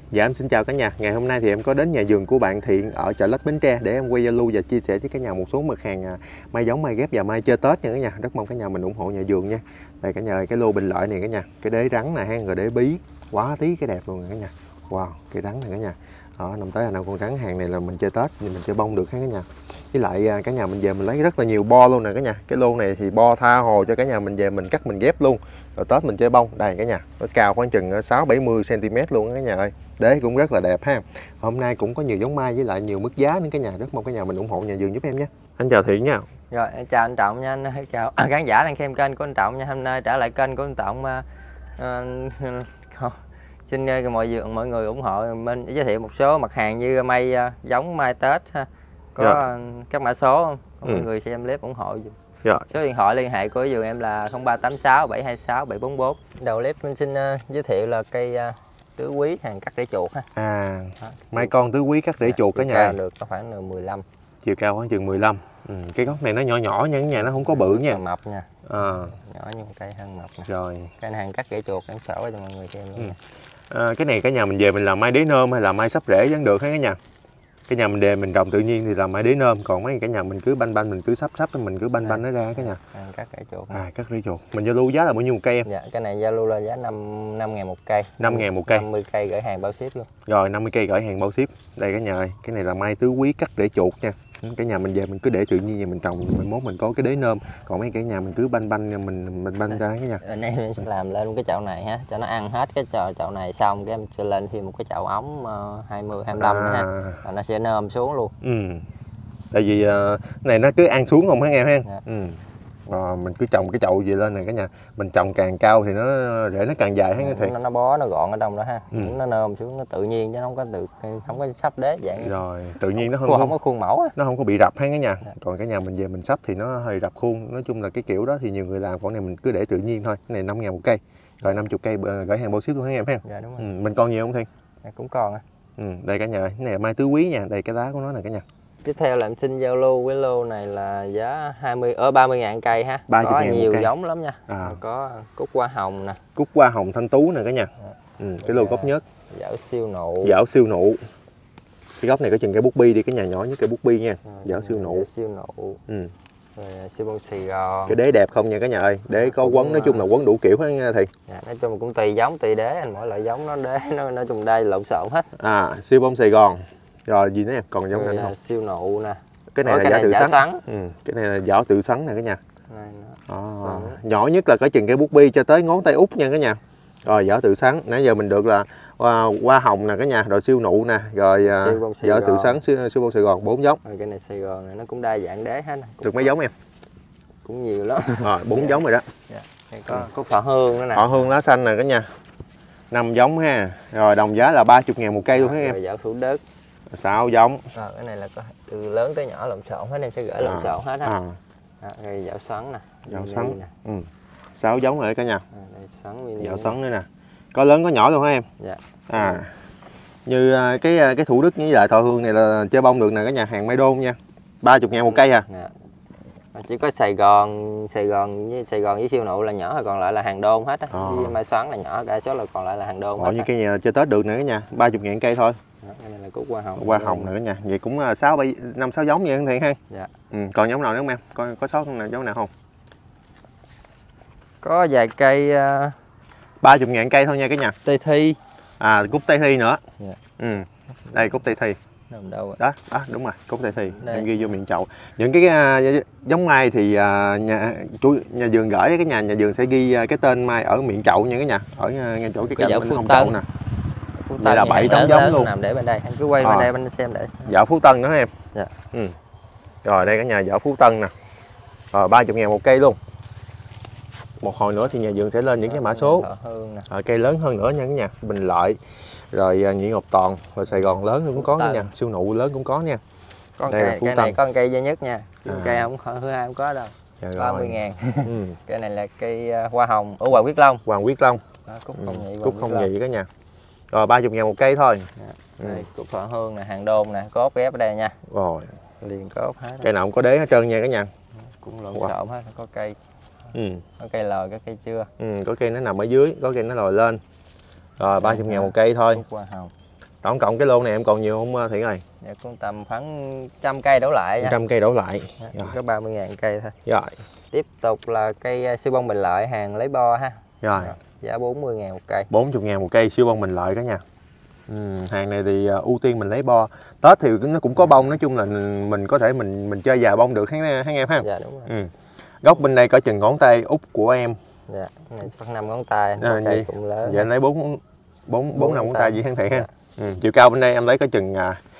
Dạ em xin chào cả nhà. Ngày hôm nay thì em có đến nhà vườn của bạn Thiện ở chợ Lách Bến Tre để em quay giao lưu và chia sẻ với cả nhà một số mặt hàng mai giống, mai ghép và mai chơi Tết nha cả nhà. Rất mong cả nhà mình ủng hộ nhà vườn nha. Đây cả nhà ơi, cái lô bình lợi này cả nhà, cái đế rắn nè ha, rồi đế bí quá tí cái đẹp luôn cả nhà. Wow, cái rắn này cả nhà. Đó, năm tới là nào con rắn hàng này là mình chơi Tết thì mình chơi bông được ha cả nhà. Với lại cả nhà mình về mình lấy rất là nhiều bo luôn nè cả nhà. Cái lô này thì bo tha hồ cho cả nhà mình về mình cắt mình ghép luôn. Rồi Tết mình chơi bông. Đây cả nhà, nó cao khoảng chừng 6-70 cm luôn cả nhà ơi. Đế cũng rất là đẹp ha. Hôm nay cũng có nhiều giống mai với lại nhiều mức giá nữa cả nhà. Rất mong cả nhà mình ủng hộ nhà vườn giúp em nhé. Anh chào Thiện nha. Rồi em chào anh Trọng nha, anh chào khán giả đang xem kênh của anh Trọng nha. Hôm nay trở lại kênh của anh Trọng, xin mọi người ủng hộ mình giới thiệu một số mặt hàng như mai giống mai Tết ha. Có các mã số mọi người xem clip ủng hộ. Số điện thoại liên hệ của vườn em là 0386 726 744. Đầu clip mình xin giới thiệu là cây tứ quý hàng cắt rễ chuột ha. Mai con tứ quý cắt rễ chuột cả nhà. Được khoảng 15. Chiều cao khoảng chừng 15. Cái gốc này nó nhỏ nhỏ nha cả nhà, nó không có bự nha. Mập nha. Nhỏ như một cây thân mập nè. Rồi. Cây này hàng cắt rễ chuột em sổ cho mọi người xem luôn. Cái này cả nhà mình về mình làm mai đế nôm hay là mai sắp rễ vẫn được hết cả nhà. Cái nhà mình đề mình trồng tự nhiên thì làm mai đế nôm, còn mấy cả nhà mình cứ banh mình cứ sắp mình cứ banh nó ra cả nhà. Cắt rễ chuột. Cắt rễ chuột. Mình giao lưu giá là bao nhiêu một cây em? Dạ, cái này giao lưu là giá 5.000 một cây. 5.000 một cây. 50 cây gửi hàng bao ship luôn. Rồi 50 cây gửi hàng bao ship. Đây cả nhà ơi, cái này là mai tứ quý cắt rễ chuột nha. Cái nhà mình về mình cứ để tự nhiên vậy mình trồng, mình mốt mình có cái đế nôm, còn mấy cái nhà mình cứ banh mình banh ra cái nhà. Anh em sẽ làm lên cái chậu này ha, cho nó ăn hết cái chậu này xong cái em sẽ lên thêm một cái chậu ống 20 25 nữa ha. Rồi nó sẽ nôm xuống luôn. Tại vì này nó cứ ăn xuống không hả em ha. Mình cứ trồng cái chậu gì lên này cả nhà, mình trồng càng cao thì nó rễ nó càng dài hết thì nó bó nó gọn ở trong đó ha. Nó nôm xuống nó tự nhiên chứ nó không có sắp đế dạng. Rồi tự nhiên nó không có khuôn mẫu á. Nó không có bị rập hết cả nhà. Còn cái nhà mình về mình sắp thì nó hơi rập khuôn. Nói chung là cái kiểu đó thì nhiều người làm, còn này mình cứ để tự nhiên thôi. Cái này 5.000 một cây. Rồi 50 cây gửi hàng bao ship luôn hả em ha. Dạ đúng rồi. Mình còn nhiều không Thiên? Cũng còn á. Đây cả nhà, cái này là mai tứ quý nha, đây cái lá của nó nè cả nhà. Tiếp theo là em xin giao lưu, cái lô này là giá 30.000 cây ha. 30.000 có nhiều cây. giống lắm nha. Có cúc hoa hồng nè. Cúc hoa hồng thanh tú nè cả nhà. Cái lô gốc nhất. Dảo siêu nụ. Dảo siêu nụ. Cái gốc này có chừng cây bút bi đi, cái nhà nhỏ nhất cây bút bi nha. Dảo siêu nụ. Siêu nụ. Rồi siêu bông Sài Gòn. Cái đế đẹp không nha cả nhà ơi. Đế có quấn, nói chung là quấn đủ kiểu hết nha Thiện. Nói chung cũng tùy giống tùy đế, mỗi loại giống nó đế nó nói chung đây lộn xộn hết. Siêu bông Sài Gòn. Rồi gì nữa còn giống này không? Siêu nụ nè. Cái này là giả tự sắn. Cái này là vỏ tự sắn nè cả nhà. Nhỏ nhất là có chừng cái bút bi cho tới ngón tay út nha cả nhà. Rồi vỏ tự sắn, nãy giờ mình được là hoa hồng nè cả nhà, rồi siêu nụ nè, rồi vỏ tự sắn, siêu bông Sài Gòn 4 giống. Rồi cái này Sài Gòn này nó cũng đa dạng đế hết. Được mấy giống em? Cũng nhiều lắm. Rồi 4 giống rồi đó. Có cúc thọ hương nữa nè. Thọ hương lá xanh nè cả nhà. 5 giống ha. Rồi đồng giá là 30.000 một cây luôn hả em? Rồi vỏ Thủ Đức. 6 giống. Rồi cái này là có từ lớn tới nhỏ lộn xộn hết, em sẽ gửi lộn xộn hết á. Rồi dạo xoắn nè. Dạo xoắn. 6 giống rồi cả nhà. Đây xoắn mini. Dạo xoắn nữa nè. Có lớn có nhỏ luôn hả em? Dạ. Như cái Thủ Đức với lại Thọ Hương này là chơi bông được nè cả nhà, hàng Mai Đôn nha. 30.000 một cây à. Chỉ có Sài Gòn với siêu nụ là nhỏ, rồi còn lại là hàng đôn hết á. Với mai xoắn là nhỏ, cả số là còn lại là hàng đôn hết. Như cái nhà chơi Tết được nữa cả nhà, 30.000 cây thôi. Cái này là cúc hoa hồng. Hoa hồng nữa cả nhà. Vậy cũng 5-6 giống vậy Thiện ha. Dạ. Còn giống nào nữa không em? Có sót giống nào không? Có vài cây 30.000 cây thôi nha cả nhà. Tây Thi. Cúc Tây Thi nữa. Dạ. Đây cúc Tây Thi. Nằm đâu rồi? Đó, đúng rồi, cúc Tây Thi. Em ghi vô miệng chậu. Những cái giống mai thì nhà vườn gửi cái nhà vườn sẽ ghi cái tên mai ở miệng chậu nha cả nhà. Ở ngay chỗ cái cạnh bên hông chậu nè. Đây là 7-8 giống luôn. Nằm để bên đây, anh cứ quay bên đây bên xem để. Vỏ Phú Tân nữa em. Dạ. Rồi đây cả nhà vỏ Phú Tân nè. Rồi 30.000 một cây luôn. Một hồi nữa thì nhà vườn sẽ lên những cái mã số cây lớn hơn nữa nha cả nhà. Bình Lợi, rồi Nhị Ngọc Toàn, rồi Sài Gòn lớn cũng có nha, siêu nụ lớn cũng có nha. Cây này có cây duy nhất nha, cây thứ hai không có đâu. 30.000. Cây này là cây hoa hồng ở Hoàng Quyết Long. Hoàng Quyết Long. Cúc không nhị cả nhà. Rồi 30.000 một cây thôi. Đây, cúc thọ hương nè, hàng đôn nè, cốt ghép ở đây nha. Rồi. Liền cốt hết. Cây nào cũng có đế hết trơn nha cả nhà. Cũng lộn xộn hết, có cây. Có cây lòi, có cây chưa. Có cây nó nằm ở dưới, có cây nó lòi lên. Rồi 30.000 một cây thôi. Cúc hoa hồng. Tổng cộng cái lô này em còn nhiều không Thiện ơi? Dạ cũng tầm khoảng 100 cây đổ lại nha. 100 cây đổ lại. Dạ, có 30.000 cây thôi. Rồi. Tiếp tục là cây siêu bông Bình Lợi hàng lấy bo ha. Rồi. Giá 40.000 một cây. 40.000 một cây siêu bông Bình Lợi cả nhà. Hàng này thì ưu tiên mình lấy bo. Tết thì nó cũng có bông, nói chung là mình có thể mình chơi già bông được hán em ha. Dạ đúng rồi. Gốc bên đây có chừng ngón tay út của em. Dạ, này khoảng 5 ngón tay, cây cũng lớn. Dạ em lấy 4 5 ngón tay gì hán Thiện ha. Chiều cao bên đây em lấy có chừng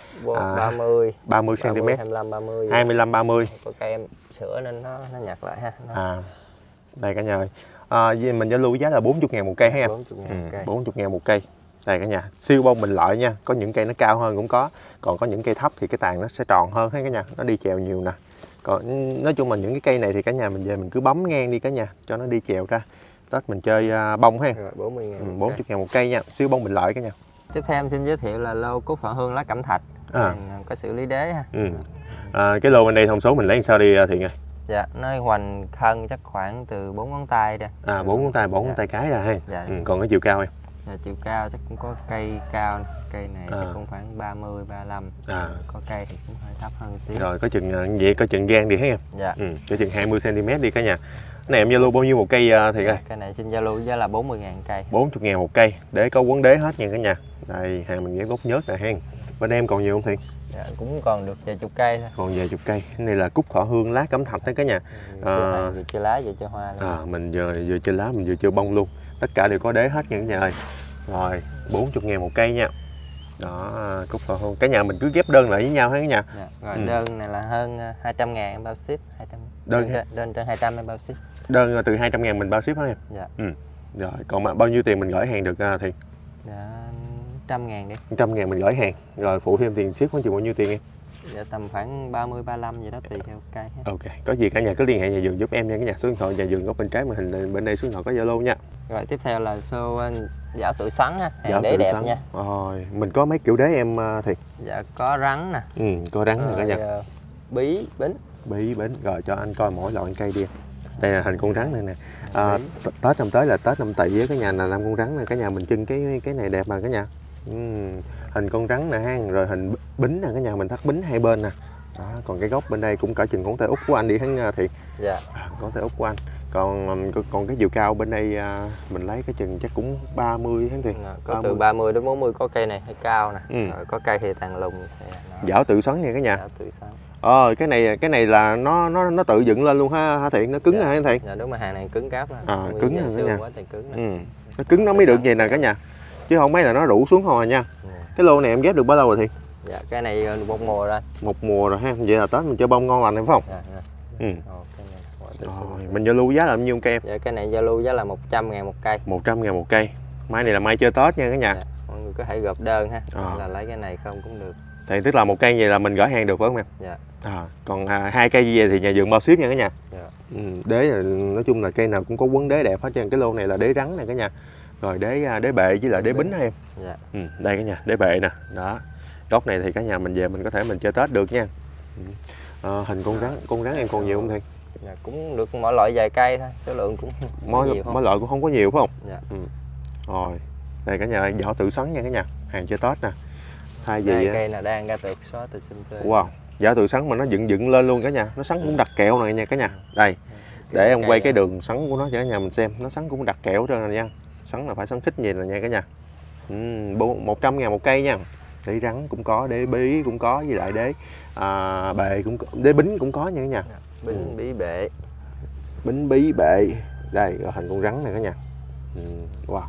30 cm. 25 30. Có cây em sữa nên nó nhặt lại ha. Đây cả nhà ơi. Mình giao lưu giá là 40.000 một cây ha em. 40.000 một cây. Đây cả nhà, siêu bông Bình Lợi nha. Có những cây nó cao hơn cũng có. Còn có những cây thấp thì cái tàn nó sẽ tròn hơn hết cả nhà. Nó đi chèo nhiều nè. Còn nói chung là những cái cây này thì cả nhà mình về mình cứ bấm ngang đi cả nhà cho nó đi chèo ra. Tết mình chơi bông ha. 40.000. 40.000 một cây nha. Siêu bông Bình Lợi cả nhà. Tiếp theo em xin giới thiệu là lô cúc thọ hương lá cẩm thạch. Có xử lý đế ha. Cái lô bên đây thông số mình lấy làm sao đi Thiện ơi? Dạ, nó hoành thân chắc khoảng từ 4 ngón tay ra. 4 ngón tay, 4 ngón tay cái ra ha. Dạ. Còn cái chiều cao em? Dạ, chiều cao chắc cũng có cây cao. Cây này chắc cũng khoảng 30, 35. Có cây thì cũng hơi thấp hơn xíu. Rồi có chừng vậy, có chừng gan đi hết em. Dạ. Có chừng 20 cm đi cả nhà. Cái này em giao lưu bao nhiêu một cây Thiện ơi? Cây này xin giao lưu giá là 40.000 cây. 40.000 một cây, để có quấn đế hết nha cả nhà. Đây, hàng mình ghép gốc nhớt nè hen. Bên em còn nhiều không Thiện? Dạ, cũng còn được vài chục cây thôi. Còn vài chục cây. Cái này là cúc thọ hương lá cẩm thạch đó cả nhà. Vừa chơi lá vừa chơi hoa luôn. Mình vừa chơi lá mình vừa chơi bông luôn. Tất cả đều có đế hết nha cả nhà ơi. Rồi, 40.000 một cây nha. Đó, cúc thọ hương. Cả nhà mình cứ ghép đơn lại với nhau hết cả nhà. Dạ. Rồi đơn này là hơn 200.000 em bao ship. 200. Đơn trên 200 em bao ship. Đơn từ 200.000 mình bao ship hả em? Dạ. Rồi, còn bao nhiêu tiền mình gửi hàng được Thiện? Dạ, 100.000 đi. 100.000 mình gửi hàng. Rồi phụ thêm tiền ship khoảng chừng bao nhiêu tiền em? Dạ tầm khoảng 30 35 gì đó tùy theo cây. Ok, có gì cả nhà cứ liên hệ nhà vườn giúp em nha cả nhà. Số điện thoại nhà vườn góc bên trái màn hình, bên đây số điện thoại có Zalo nha. Rồi tiếp theo là xô giảo tự xoắn ha, hàng đế đẹp nha. Rồi, mình có mấy kiểu đế em Thiệt? Dạ có rắn nè. Có rắn nè cả nhà. Bí, bính. Bí, bính. Rồi cho anh coi mỗi loại cây đi. Đây là hình con rắn này nè. Tết năm tới là Tết năm Tỵ với cả nhà là làm con rắn này cả nhà mình trưng cái này đẹp mà cả nhà. Hình con rắn nè ha, rồi hình bính nè cả nhà mình thắt bính hai bên nè. Đó, còn cái gốc bên đây cũng cỡ chừng ngón tay út của anh đi hắn Thiện. Dạ. Ngón tay út của anh. Còn cái chiều cao bên đây mình lấy cái chừng chắc cũng 30 hắn Thiện. Có 30. Từ 30 đến 40 có cây này hơi cao nè. Rồi có cây thì tàn lùng. Giảo tự xoắn nha cả nhà. Giảo tự xoắn. Cái này là nó tự dựng lên luôn ha Thiện, nó cứng hả Thiện? Dạ đúng, mà hàng này cứng cáp á. Cứng nè cả nhà. Quá trời cứng nè. Nó cứng nó mới được vậy nè cả nhà. Chứ không mấy là nó rủ xuống thôi à nha. Cái lô này em ghép được bao lâu rồi Thiện? Dạ cái này một mùa rồi. Một mùa rồi ha. Vậy là Tết mình chơi bông ngon lành phải không? Dạ. Rồi, mình giao lưu giá là bao nhiêu cây em? Dạ cái này giao lưu giá là 100.000 một cây. 100.000 một cây. Mai này là mai chơi Tết nha cả nhà. Dạ. Mọi người có thể gộp đơn ha. Là lấy cái này không cũng được. Thì tức là một cây vậy là mình gửi hàng được phải không em? Dạ. Còn hai cây như vậy thì nhà vườn bao ship nha cả nhà. Dạ. Đế là, nói chung là cây nào cũng có quấn đế đẹp hết trơn. Cái lô này là đế rắn nè cả nhà. Rồi đế bệ với lại đế bính ha em. Dạ. Đây cả nhà, đế bệ nè. Đó. Gốc này thì cả nhà mình về mình có thể mình chơi Tết được nha. Hình con rắn em còn nhiều không Thiện? Dạ, cũng được mỗi loại vài cây thôi, số lượng cũng mỗi loại cũng không có nhiều phải không? Dạ. Rồi, đây cả nhà giỏ tự xoắn nha cả nhà, hàng chơi Tết nè. Thay vì cây nào đang ra được xóa từ sinh tươi. Wow, giỏ tự xoắn mà nó dựng lên luôn cả nhà, nó xoắn cũng đặc kẹo này nha cả nhà. Đây, để em quay cái đường xoắn của nó cho cả nhà mình xem, nó xoắn cũng đặc kẹo trơn nha. Xoắn là phải xoắn khích gì nè nha cả nhà. 100.000 một cây nha. Đế rắn cũng có, đế bí cũng có, với lại đế bệ cũng có, đế bính cũng có nha cả nhà. Bính bí bệ. Bính bí bệ. Đây, rồi hình con rắn này cả nhà. Wow.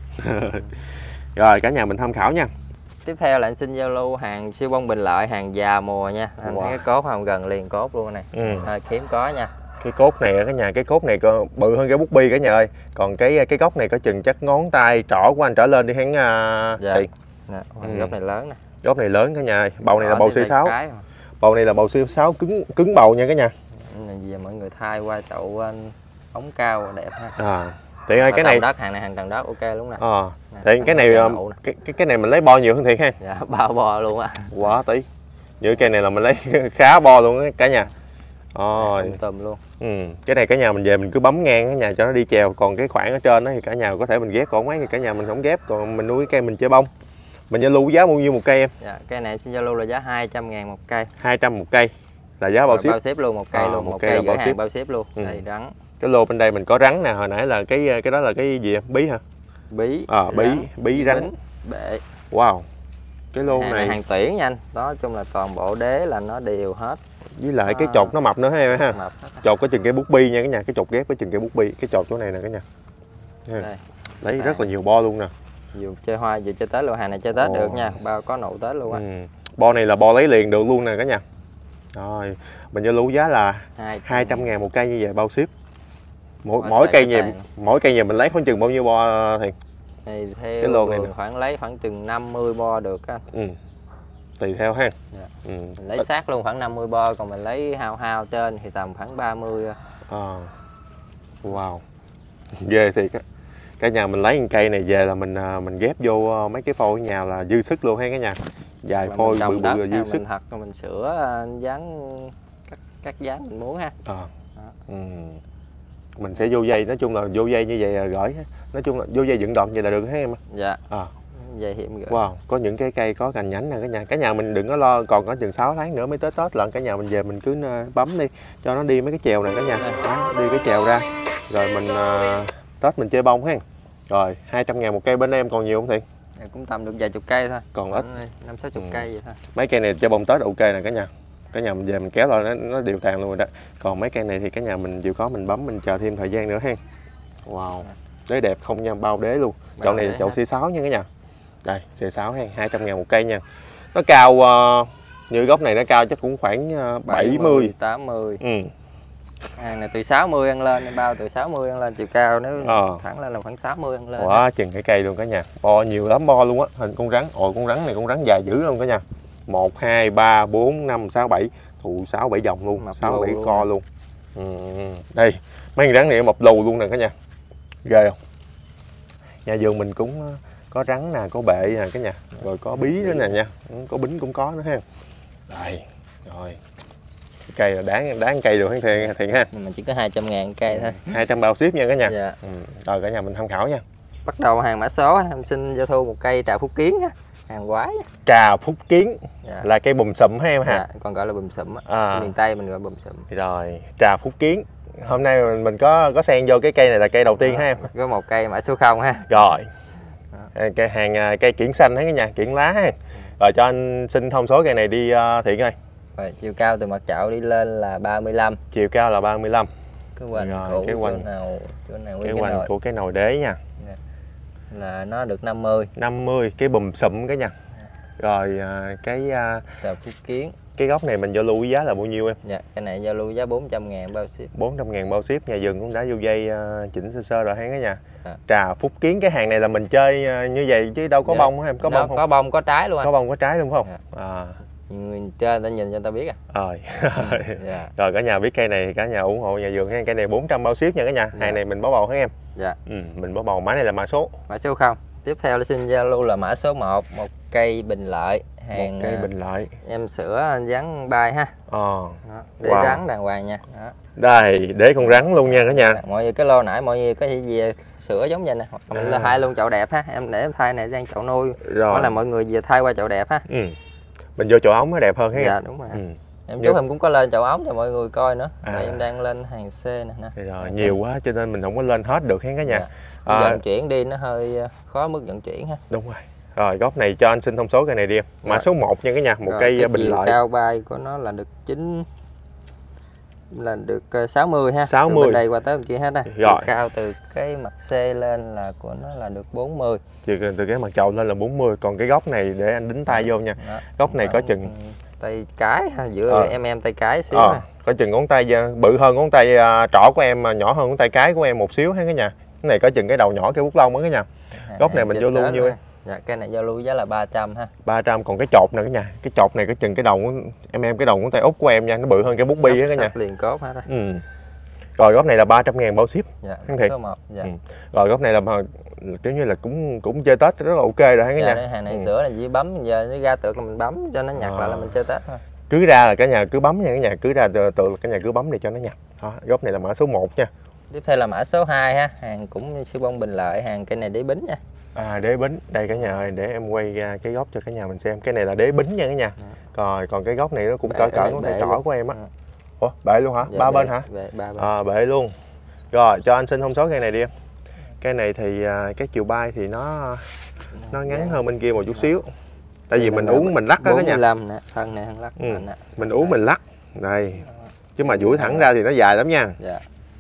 Rồi cả nhà mình tham khảo nha. Tiếp theo là anh xin giao lưu hàng siêu bông Bình Lợi, hàng già mùa nha. Anh thấy cái cốt không, gần liền cốt luôn này. Kiếm có nha. Cái cốt này cả nhà, cái cốt này bự hơn cái bút bi cả nhà ơi. Còn cái gốc này có chừng chắc ngón tay trỏ của anh trở lên đi hắn Thiện. Gốc này lớn nè. Gốc này lớn cả nhà ơi. Bầu này là bầu C6. Bầu này là bầu C6 cứng bầu nha cả nhà. Này gì mọi người thay qua chậu ống cao đẹp ha. Thiện ơi, cái này đất, hàng này hàng tầng đất ok luôn nè. Thiện cái này mình lấy bo nhiều hơn Thiện ha. Dạ, bao bo luôn á. Quá tí. Như cây này là mình lấy khá bo luôn á cả nhà. Tùm luôn. Cái này cả nhà mình về mình cứ bấm ngang cả nhà cho nó đi chèo. Còn cái khoảng ở trên đó thì cả nhà có thể mình ghép, còn mấy thì cả nhà mình không ghép, còn mình nuôi cái cây mình chơi bông. Mình Zalo giá bao nhiêu một cây em? Dạ, cây này trên Zalo là giá 200.000 một cây. 200 một cây là giá bao ship. Bao ship luôn, một cây luôn, một cây gửi hàng bao ship luôn. Đây rắn. Cái lô bên đây mình có rắn nè, hồi nãy là cái đó là cái gì em? Bí hả? Bí. Bí rắn. Bể. Wow. Cái lô này hàng tuyển nha anh. Nói chung là toàn bộ đế là nó đều hết. Với lại cái chột nó mập nữa ha. Chột có chừng cái bút bi nha cả nhà, cái chột ghép có chừng cái bút bi, cái chột chỗ này nè cả nhà. Lấy rất là nhiều bo luôn nè. Vừa chơi hoa vừa chơi Tết luôn, hàng này chơi Tết được nha, bao có nụ Tết luôn á. Bo này là bo lấy liền được luôn nè cả nhà. Rồi, mình Zalo giá là 200.000 một cây như vậy bao ship. Mỗi cây nhà mình lấy khoảng chừng bao nhiêu bo thì? Thì theo cái lô này lấy khoảng chừng 50 bo được á. Tùy theo ha. Mình lấy sát luôn khoảng 50 bo, còn mình lấy hao trên thì tầm khoảng 30. Wow. Ghê thiệt á. Cả nhà mình lấy cây này về là mình ghép vô mấy cái phôi ở nhà là dư sức luôn ha cả nhà. Dài phôi bự là dư sức. Mình thật rồi mình sửa dáng các dáng mình muốn ha. Mình sẽ vô dây, nói chung là vô dây như vậy là gửi, nói chung là vô dây dựng đoạn vậy là được ha em. Dạ. Dây hiểm gửi. Wow, có những cái cây có cành nhánh nè cả nhà mình đừng có lo, còn có chừng 6 tháng nữa mới tới Tết lận, cả nhà mình về mình cứ bấm đi cho nó đi mấy cái chèo này cả nhà. Đó, đi cái chèo ra rồi mình Tết mình chơi bông ha. Rồi 200.000 một cây, bên em còn nhiều không Thiện? Cũng tầm được vài chục cây thôi, còn ít 5-60 cây vậy thôi. Mấy cây này chơi bông Tết ok nè cả nhà. Cả nhà mình về mình kéo lại nó đều tàn luôn rồi đó. Còn mấy cây này thì cả nhà mình chịu khó mình bấm, mình chờ thêm thời gian nữa ha. Wow, đế đẹp không nha, bao đế luôn. Chậu này là chậu C6 nha cả nhà. Đây, C6 ha, 200.000 một cây nha. Nó cao như gốc này nó cao chắc cũng khoảng 70 80. Hàng này từ 60 ăn lên, bao từ 60 ăn lên, chiều cao nếu thẳng lên là khoảng 60 ăn lên. Quá chừng cái cây luôn cả nhà. Bo nhiều lắm, bo luôn á, hình con rắn. Ôi con rắn này con rắn dài dữ luôn cả nhà. 1 2 3 4 5 6 7, thụ 6 7 dòng luôn, 6 7 co luôn. Đây, mấy con rắn này mập lù luôn nè cả nhà. Ghê không? Nhà vườn mình cũng có rắn nè, có bệ nè cả nhà, rồi có bí nữa nè nha, có bính cũng có nữa ha. Đây, rồi. Cây là đáng cây được Thiện ha. Mình chỉ có 200.000 cây thôi. 200 bao ship nha cả nhà. Dạ. Rồi cả nhà mình tham khảo nha. Bắt đầu hàng mã số, em xin giao thu một cây trà Phúc Kiến, hàng quái. Trà Phúc Kiến là cây bùm sụm ha em ha. Còn gọi là bùm sụm á. Miền Tây mình gọi bùm sụm. Rồi, trà Phúc Kiến. Hôm nay mình có xen vô cái cây này là cây đầu tiên ha em. Có một cây mã số 0 ha. Rồi. Cây hàng cây kiển xanh ha cả nhà, kiển lá ha. Rồi cho anh xin thông số cây này đi Thiện ơi. Rồi, chiều cao từ mặt chậu đi lên là 35. Chiều cao là 35. Cái hoành của cái hoành cái hoành của cái nồi đế nha. Là nó được 50. 50 cái bùm sụm cả nhà. Rồi cái Trà Phúc Kiến. Cái gốc này mình giao lưu giá là bao nhiêu em? Dạ, cái này giao lưu giá 400.000 bao ship. 400.000 bao ship, nhà vườn cũng đã vô dây chỉnh sơ rồi ha cả nhà. Trà Phúc Kiến, cái hàng này là mình chơi như vậy chứ đâu có bông hả em? Có bông không? Có bông có trái luôn anh. Có bông có trái luôn không? Người chơi ta nhìn cho ta biết Rồi cả nhà biết cây này cả nhà ủng hộ nhà vườn ha. Cây này 400 bao ship nha cả nhà. Hàng này mình báo bầu hả em? Dạ. Mình báo bầu, mã này là mã số. Mã số 0. Tiếp theo là xin giao lưu là mã số 1, một cây bình lợi. Hàng một cây bình lợi. Em sửa dáng bay ha. Để rắn đàng hoàng nha. Đây, để con rắn luôn nha cả nhà. Mọi người cái lô nãy mọi người có gì sửa giống vậy nè, hoặc là thay luôn chậu đẹp ha. Em để em thay này sang chậu nuôi. Rồi. Đó là mọi người về thay qua chậu đẹp ha. Mình vô chậu ống nó đẹp hơn ha. Dạ đúng rồi. Em chúc em cũng có lên chậu ống cho mọi người coi nữa. Tại em đang lên hàng C nè. Rồi nhiều quá cho nên mình không có lên hết được ha cả nhà. Vận chuyển đi nó hơi khó mức vận chuyển ha. Đúng rồi. Rồi góc này cho anh xin thông số cây này đi em. Mã số 1 nha cả nhà, một cây bình lợi. Cao bay của nó là được 60 ha. 60. Từ bên đây qua tới bên kia hết á. Rồi. Cao từ cái mặt C lên là của nó là được 40. Từ cái mặt chậu lên là 40, còn cái góc này để anh đính tay vô nha. Góc này có chừng tay cái ha, giữa em tay cái xíu có chừng ngón tay bự hơn ngón tay trỏ của em, mà nhỏ hơn ngón tay cái của em một xíu ha cả nhà. Cái này có chừng cái đầu nhỏ cái bút lông á cả nhà. Góc này mình vô luôn nhiêu em? Dạ cái này giao lưu giá là 300 ha. 300, còn cái chột nè cả nhà. Cái chột này có chừng cái đầu em cái đầu ngón tay út của em nha, nó bự hơn cái bút bi á cả nhà. Liền cốt hết rồi. Rồi góc này là 300.000 bao ship. Dạ, số 1. Dạ. Rồi góc này là kiểu như là cũng chơi Tết rất là ok rồi ha cả nhà. Hàng này sửa là chỉ bấm, giờ nó ra tượng là mình bấm cho nó nhặt lại là mình chơi Tết thôi. Cứ ra là cả nhà cứ bấm nha cả nhà, cứ ra tượng là cả nhà cứ bấm để cho nó nhặt. Đó, góc này là mã số 1 nha. Tiếp theo là mã số 2 ha, hàng cũng siêu bông bình lợi, hàng cây này đế bính nha. Đế bính. Đây cả nhà ơi, để em quay cái góc cho cả nhà mình xem. Cái này là đế bính nha cả nhà. Còn cái góc này nó cũng cỡ ngón tay trỏ của em á. Ủa, bệ luôn hả? Ba bên hả? Bệ luôn. Rồi, cho anh xin thông số cây này đi em. Cây này thì cái chiều bay thì nó ngắn hơn bên kia một chút xíu. Tại vì mình uống mình lắc đó cả nhà. 45 nè, thân này thân lắc. Mình uống mình lắc. Đây. Chứ mà duỗi thẳng ra thì nó dài lắm nha. Dạ.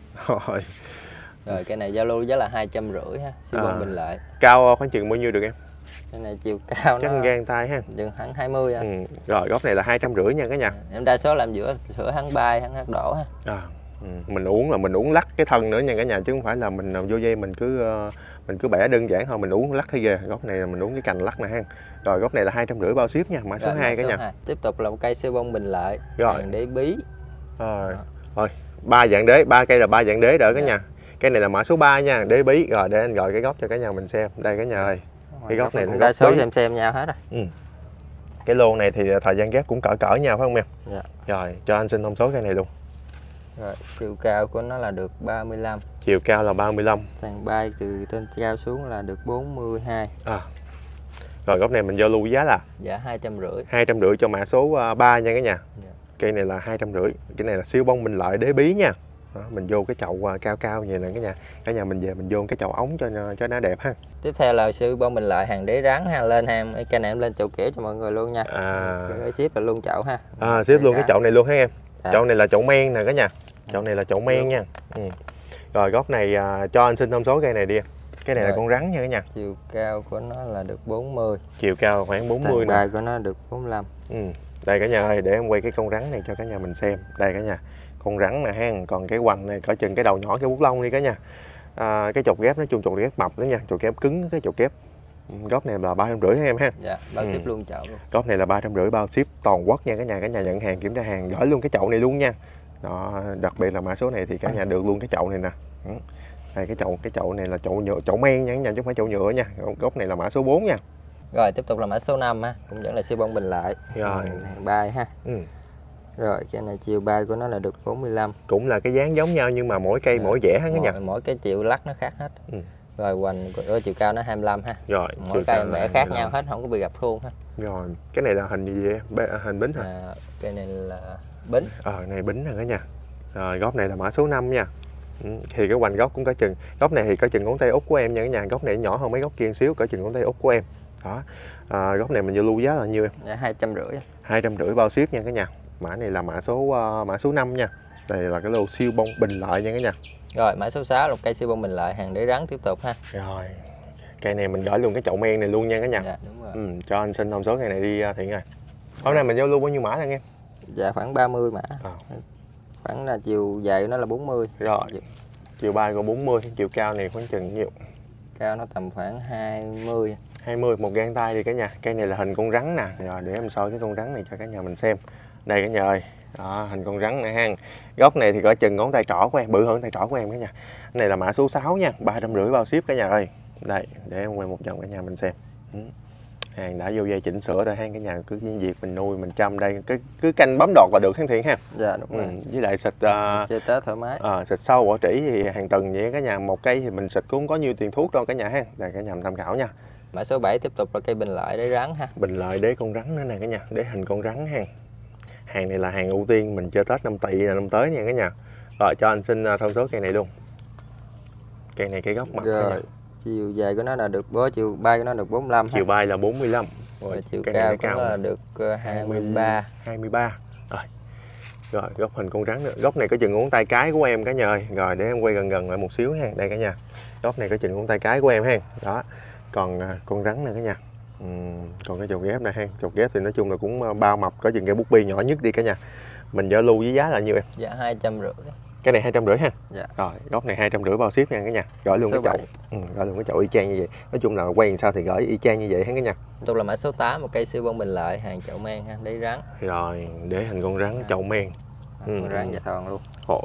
Rồi cái này giao lưu giá là 250 ha, xi bông bình lợi. Cao khoảng chừng bao nhiêu được em? Cái này chiều cao chắc nó gan tay ha. Chừng khoảng 20 à. Rồi góc này là 250 nha cả nhà. Em đa số làm giữa sữa hắn bay, hắn đổ ha. Mình uống là mình uống lắc cái thân nữa nha cả nhà, chứ không phải là mình vô dây mình cứ bẻ đơn giản thôi, mình uống lắc thấy ghê. Góc này là mình uống cái cành lắc này ha. Rồi góc này là 250 bao ship nha, mã số 2 cả nhà. Tiếp tục là một cây siêu bông bình lợi. Rồi. Đế bí. Rồi 3 dạng đế, 3 cây là 3 dạng đế đỡ cả nhà. Cái này là mã số 3 nha, đế bí. Rồi để anh gọi cái góc cho cả nhà mình xem. Đây cả nhà ơi. Cái góc này là đa số xem nhau hết rồi. Cái lô này thì thời gian ghép cũng cỡ nhau phải không em? Dạ. Rồi cho anh xin thông số cây này luôn. Rồi chiều cao của nó là được 35. Chiều cao là 35. Tàn bay từ trên cao xuống là được 42. Rồi góc này mình giao lưu giá là? Dạ 250. 250 cho mã số 3 nha cả nhà. Dạ. Cây này là 250. Cái này là siêu bông bình lợi đế bí nha. Đó, mình vô cái chậu cao cao như này cả nhà mình về mình vô cái chậu ống cho nó đẹp ha. Tiếp theo là siêu bông bình lợi hàng đế rắn ha, lên ham cái này em lên chậu kiểu cho mọi người luôn nha. Cái ship là luôn chậu ha. Ship luôn cái chậu này luôn ha em. Chậu này là chậu men nè cả nhà. Chậu này là chậu men nha. Rồi góc này cho anh xin thông số cây này đi. Cái này là con rắn nha cả nhà. Chiều cao của nó là được 40. Chiều cao khoảng 40 nè. Bài của nó được 45. Đây cả nhà ơi, để em quay cái con rắn này cho cả nhà mình xem. Đây cả nhà. Con rắn nè ha, còn cái hoành này cỡ chừng cái đầu nhỏ cái bút lông đi cả nhà. Cái chột ghép nói chung chột ghép mập đó nha, chột ghép cứng cái chột ghép. Góc này là 350 ha em ha. Dạ, bao ship luôn chậu luôn. Góc này là 350 bao ship toàn quốc nha cả nhà nhận hàng kiểm tra hàng gửi luôn cái chậu này luôn nha. Đó, đặc biệt là mã số này thì cả nhà được luôn cái chậu này nè. Đây cái chậu này là chậu nhựa, chậu men nha cả nhà chứ không phải chậu nhựa nha. Góc này là mã số 4 nha. Rồi tiếp tục là mã số 5 ha, cũng vẫn là siêu bông bình lợi. Rồi, hàng bay ha. Rồi cái này chiều bay của nó là được 45. Cũng là cái dáng giống nhau nhưng mà mỗi cây mỗi vẻ ha cả nhà. Mỗi cái chiều lắc nó khác hết. Rồi hoành chiều cao nó 25 ha. Rồi, mỗi cây vẽ khác nhau hết, không có bị gặp khuôn ha. Rồi, cái này là hình gì vậy? Hình bính hả? Cái này là bính. Này bính nè cả nhà. Rồi góc này là mã số 5 nha. Thì cái hoành góc cũng có chừng, góc này thì có chừng ngón tay út của em nha cả nhà, góc này nhỏ hơn mấy góc kia xíu, cỡ chừng ngón tay út của em. Đó. Góc này mình vô lưu giá là nhiêu em? Dạ 250. 250 bao ship nha cả nhà. Mã này là mã số 5 nha. Đây là cái lô siêu bông bình lợi nha cả nhà. Rồi mã số 6 là một cây siêu bông bình lợi hàng đế rắn tiếp tục ha. Rồi. Cây này mình gửi luôn cái chậu men này luôn nha cả nhà. Dạ đúng rồi. Cho anh xin thông số cây này đi Thiện ơi. Hôm nay mình giao lưu bao nhiêu mã nè em? Dạ khoảng 30 mã. Khoảng là chiều dài của nó là 40. Rồi. Chiều bay còn 40, chiều cao này khoảng chừng nhiêu? Cao nó tầm khoảng 20. 20, một gang tay đi cả nhà. Cây này là hình con rắn nè. Rồi để em soi cái con rắn này cho cả nhà mình xem. Đây cả nhà ơi. Đó, hình con rắn này ha. Góc này thì cỡ chừng ngón tay trỏ của em, bự hơn tay trỏ của em cả nhà. Cái này là mã số 6 nha, 350 bao ship cả nhà ơi. Đây, để em quay một vòng cả nhà mình xem. Hàng đã vô dây chỉnh sửa rồi ha, cả nhà cứ việc mình nuôi mình chăm đây, cứ canh bấm đọt là được kháng Thiện ha. Dạ đúng rồi. Với lại xịt chơi Tết thoải mái. Xịt sâu bỏ trĩ thì hàng tuần vậy cả nhà, một cây thì mình xịt cũng không có nhiêu tiền thuốc đâu cả nhà ha. Đây cả nhà mình tham khảo nha. Mã số 7 tiếp tục là cây bình lợi đế rắn ha. Bình lợi đế con rắn nữa nè cả nhà, đế hình con rắn ha. Hàng này là hàng ưu tiên mình chơi Tết năm Tỵ là năm tới nha cả nhà. Rồi cho anh xin thông số cây này luôn. Cây này cây gốc mặt cả nhà. Chiều dài của nó là được chiều bay của nó được 45. Chiều bay là 45. Rồi chiều cao của nó là được 23. 23. Rồi góc hình con rắn nữa. Góc này có chừng ngón tay cái của em cả nhà ơi. Rồi để em quay gần lại một xíu ha. Đây cả nhà. Góc này có chừng ngón tay cái của em ha. Đó. Còn con rắn này cả nhà. Còn cái chột ghép này ha. Chột ghép thì nói chung là cũng bao mập, có chừng cái bút bi nhỏ nhất đi cả nhà. Mình giao lưu với giá là nhiêu em? Dạ 250. Cái này 250 ha. Dạ. Rồi góc này 250 bao ship nha cả nhà. Gửi luôn cái chậu. Gửi luôn cái chậu y chang như vậy. Nói chung là quay làm sao thì gửi y chang như vậy ha cả nhà. Tôi là mã số 8, một cây siêu bông bình lợi hàng chậu men ha, đế rắn. Rồi để hình con rắn chậu men. Con rắn dạ thòn luôn.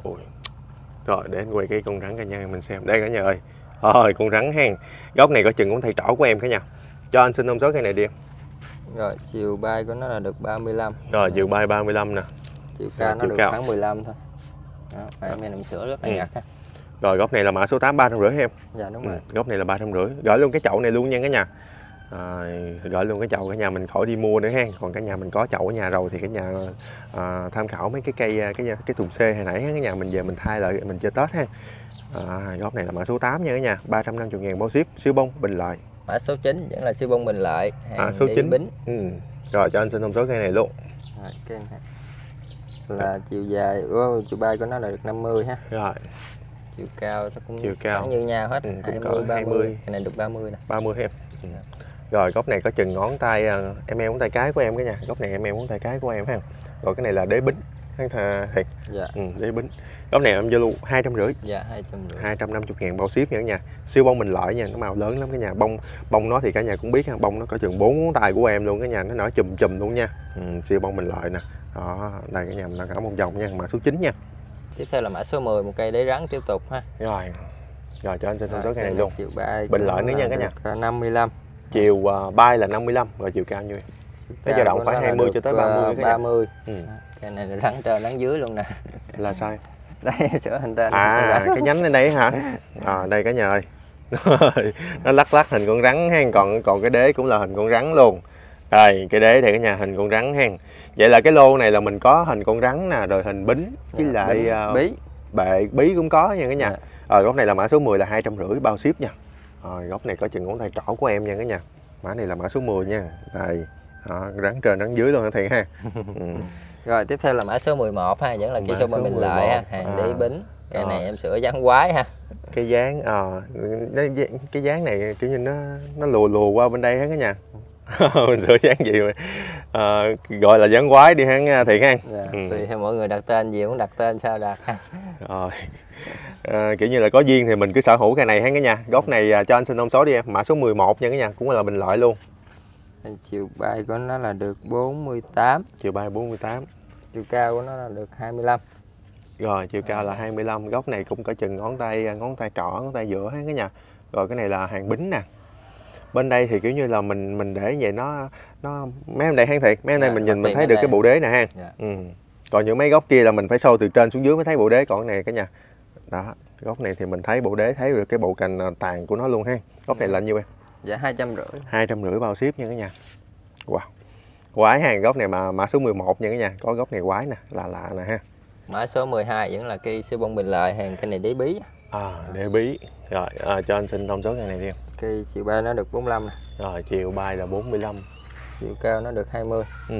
Rồi để anh quay cái con rắn cả nhà mình xem. Đây cả nhà ơi. Rồi con rắn hen. Góc này có chừng ngón tay trỏ của em cả nhà. Cho anh xin thông số cây này đi em. Rồi chiều bay của nó là được 35. Rồi chiều bay 35 nè. Chiều cao nó được khoảng 15 thôi. Đó, em nằm sữa rất là ngặt ha. Rồi góc này là mã số 8 350 em. Dạ đúng rồi. Góc này là 350. Gửi luôn cái chậu này luôn nha cả nhà. Gửi luôn cái chậu, cả nhà mình khỏi đi mua nữa ha. Còn cả nhà mình có chậu ở nhà rồi thì cả nhà tham khảo mấy cái cây cái thùng C hồi nãy cả nhà mình về mình thay lại mình chơi Tết ha. Góc này là mã số 8 nha cả nhà, 350.000 bao ship, siêu bông Bình Lợi. Mã số 9 vẫn là siêu bông Bình Lợi, hàng số 9 Bính. Rồi cho anh xin thông số cây này luôn. Rồi, cây này là chiều dài, chiều bay của nó là được 50 ha. Rồi. Chiều cao nó cũng như nhau hết, 20 30. Cái này được 30 nè. 30 em. Rồi góc này có chừng ngón tay em ngón tay cái của em cả nhà. Góc này em ngón tay cái của em ha. Rồi cái này là đế bính. Thiệt. Dạ. Đế bính. Góc này em Zalo 250. Dạ 250. 250.000 bao ship nha cả nhà. Siêu bông Bình Lợi nha, nó màu lớn lắm cả nhà. Bông nó thì cả nhà cũng biết ha, bông nó có chừng 4 ngón tay của em luôn cả nhà, nó nở chùm luôn nha. Siêu bông Bình Lợi nè. Đó, đây cả nhà mình làm cả một vòng nha, mã số 9 nha. Tiếp theo là mã số 10, một cây đế rắn tiếp tục ha. Rồi cho anh xin thông số cây này luôn. Chiều bay Bình Lợi nữa nha cả nhà. 55. Chiều bay là 55, rồi chiều cao nhiêu? Nó dao động khoảng 20 cho tới 30. 30. Cây này là rắn trên rắn dưới luôn nè. Là sao? Đây sửa hình tên. Cái nhánh ở đây hả? Đây cả nhà ơi. Nó lắc hình con rắn ha, còn cái đế cũng là hình con rắn luôn. Đây, cái đế thì cả nhà hình con rắn ha. Vậy là cái lô này là mình có hình con rắn nè, rồi hình bính với lại bí cũng có nha cả nhà. Góc này là mã số 10 là 250 bao ship nha. Góc này có chừng ngón tay trỏ của em nha cả nhà. Mã này là mã số 10 nha. Đây. Rắn trên rắn dưới luôn hả Thiện ha. Rồi tiếp theo là mã số 11 ha, vẫn là cây siêu bông Bình Lợi ha, hàng đế bính. Cái này em sửa dáng quái ha. Cái dáng cái dáng này kiểu như nó lùa qua bên đây hết cả nhà. Mình sửa dáng gì mà gọi là dáng quái đi ha Thiện ha. Tùy theo mọi người đặt tên gì cũng đặt tên sao đặt ha. Rồi. Kiểu như là có duyên thì mình cứ sở hữu cái này ha cả nhà. Góc này cho anh xin thông số đi em, mã số 11 nha cả nhà, cũng là Bình Lợi luôn. Chiều bay của nó là được 48. Chiều bay 48. Chiều cao của nó là được 25. Rồi chiều cao là 25. Góc này cũng có chừng ngón tay trỏ, ngón tay giữa hết cả nhà. Rồi cái này là hàng bính nè. Bên đây thì kiểu như là mình để vậy nó mấy em đây hang Thiệt, mấy em đây mình nhìn mình thấy được cái bộ đế nè ha. Còn những mấy góc kia là mình phải sâu từ trên xuống dưới mới thấy bộ đế, còn cái này cả nhà. Đó, góc này thì mình thấy bộ đế, thấy được cái bộ cành tàn của nó luôn ha. Góc này là nhiêu em? Dạ 250. 250 bao ship nha cả nhà. Wow. Quái hàng góc này mà mã số 11 nha cả nhà, có góc này quái nè, lạ nè ha. Mã số 12 vẫn là cây siêu bông Bình Lợi, hàng cây này đế bí. Đế bí. Rồi cho anh xin thông số cây này đi em. Cây chiều bay nó được 45 nè. Rồi chiều bay là 45. Chiều cao nó được 20.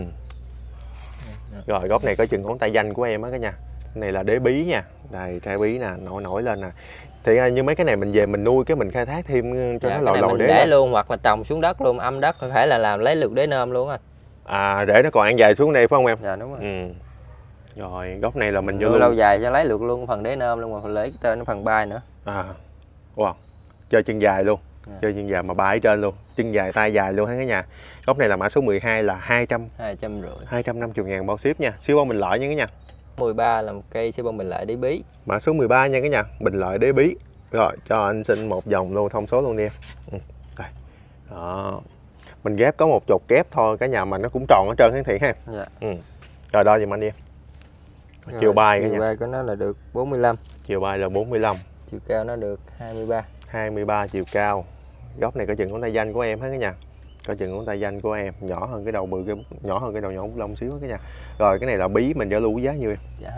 Rồi góc này có chừng ngón tay danh của em á cả nhà. Cái này là đế bí nha. Đây trái bí nè, nổi lên nè. Thì như mấy cái này mình về mình nuôi cái mình khai thác thêm cho nó lòi đế để luôn, hoặc là trồng xuống đất luôn, âm đất có thể là làm lấy lượt đế nôm luôn anh. Để nó còn ăn dài xuống đây phải không em? Dạ đúng rồi. Rồi góc này là mình vô luôn lâu dài cho lấy lượt luôn phần đế nôm luôn, mà phần lấy cái tên nó phần bay nữa. Wow. Chơi chân dài luôn. Chơi chân dài mà bay ở trên luôn, chân dài tay dài luôn hết cả nhà. Góc này là mã số 12 là 250.000 bao ship nha. Siêu bông Bình Lợi nha cả nhà. 13 là một cây siêu bông Bình Lợi đế bí. Mã số 13 nha cả nhà, Bình Lợi đế bí. Rồi cho anh xin một vòng luôn, thông số luôn đi em. Đây. Đó. Mình ghép có một chục ghép thôi cả nhà, mà nó cũng tròn hết trơn hết Thiện ha. Rồi đo giùm anh đi em. Chiều bay cả nhà. Chiều bay của nó là được 45. Chiều bay là 45. Chiều cao nó được 23. 23 chiều cao. Góc này có chừng ngón tay danh của em hết cả nhà. Có chừng ngón tay danh của em, nhỏ hơn cái đầu nhỏ hơn cái đầu nhỏ bút lông xíu cả nhà. Rồi cái này là bí, mình giao lưu giá nhiêu em? Dạ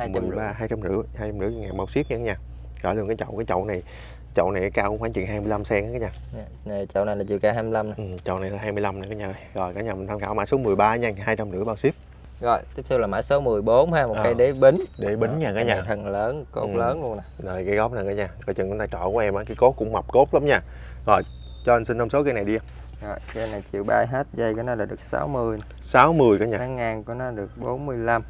250 ngàn bao ship nha cả nhà. Rồi luôn cái chậu này cao cũng khoảng chừng 25 cm cả nhà. Này, chậu này là chiều cao 25 nè. Chậu này là 25 nè cả nhà. Rồi cả nhà mình tham khảo mã số 13 nha, 250 bao ship. Rồi tiếp theo là mã số 14 ha, một cây đế bính. Đế bính nha cả nhà. Thân lớn, cốt lớn luôn nè. Rồi cái gốc này cả nhà, coi chừng con tay trỏ của em á, cái cốt cũng mập cốt lắm nha. Rồi cho anh xin thông số cây này đi. Rồi cây này chiều bay hết dây của nó là được 60. 60 cả nhà. Tán ngang của nó được 45.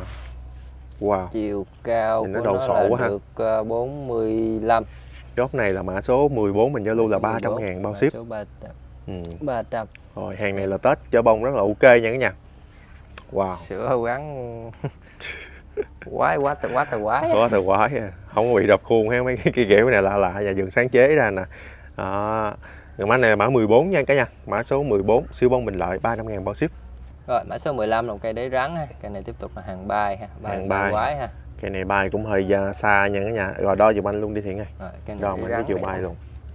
Wow. Chiều cao nó của đầu nó sổ là được 45. Góc này là mã số 14 mình giao lưu là 300.000 bao ship. Số 300. Rồi hàng này là Tết chở bông rất là ok nha cả nhà. Wow. Sữa heo gắn quá tờ quái. Quá tờ quái. Không có bị đập khuôn hay mấy cái kiểu này lạ và dừng sáng chế ra nè. Rồi mã này là mã 14 nha cả nhà. Mã số 14 siêu bông Bình Lợi 300.000 bao ship. Rồi mã số 15 là một cây đế rắn ha. Cây này tiếp tục là hàng bay ha. Hàng bay quái ha. Cây này bay cũng hơi xa nha cả nhà. Rồi đo giùm anh luôn đi Thiện ơi. Đo mình cái chiều bay luôn.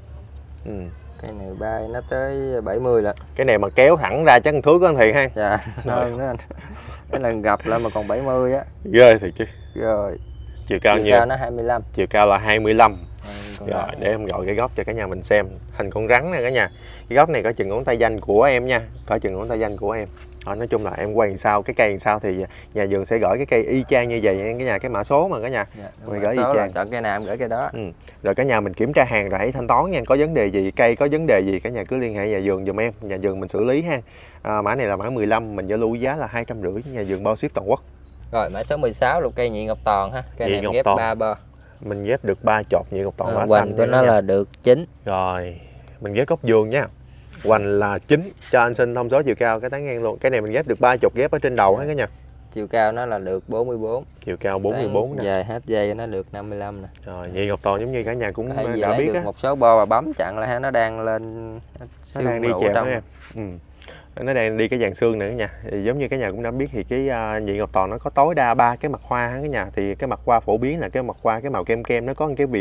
Cái này bay nó tới 70 lận. Cái này mà kéo thẳng ra chắc thước anh Thiện ha. Dạ, hơn nữa anh. Cái lần gặp lại mà còn 70 á. Ghê thiệt chứ. Rồi. Chiều cao nhiêu? Chiều cao nó 25. Chiều cao là 25. Rồi để em gọi cái góc cho cả nhà mình xem. Hình con rắn nè cả nhà. Cái góc này có chừng ngón tay danh của em nha. Có chừng ngón tay danh của em. Nói chung là em quay sau cái cây sau thì nhà vườn sẽ gửi cái cây y chang như vậy cái nhà, cái mã số mà cả nhà. Mình gửi y chang. Chọn cây nào em gửi cây đó. Rồi cả nhà mình kiểm tra hàng rồi hãy thanh toán nha. Có vấn đề gì, cây có vấn đề gì cả nhà cứ liên hệ nhà vườn giùm em, nhà vườn mình xử lý ha. Mã này là mã 15, mình giao lưu giá là 250, nhà vườn bao ship toàn quốc. Rồi mã số 16 lục cây nhị ngọc toàn ha. Cây này ghép 3 bo. Mình ghép được 3 chột nhị ngọc toàn mã xanh của nó là được 9. Rồi mình ghép gốc vườn nha. Hoành là 9, cho anh xin thông số chiều cao cái tán ngang luôn. Cái này mình ghép được 3 chục ghép ở trên đầu hết cả nhà. Chiều cao nó là được 44. Chiều cao 44 nè. Dài hết dây nó được 55 nè. Rồi nhị ngọc toàn giống như cả nhà cũng đã biết á. Một số bo và bấm chặn là nó đang lên, nó đang đi chèo đó em. Nó đang đi cái dàn xương nữa cả nhà. Thì giống như cả nhà cũng đã biết thì cái nhị ngọc toàn nó có tối đa 3 cái mặt hoa cả nhà. Thì cái mặt hoa phổ biến là cái mặt hoa cái màu kem kem, nó có cái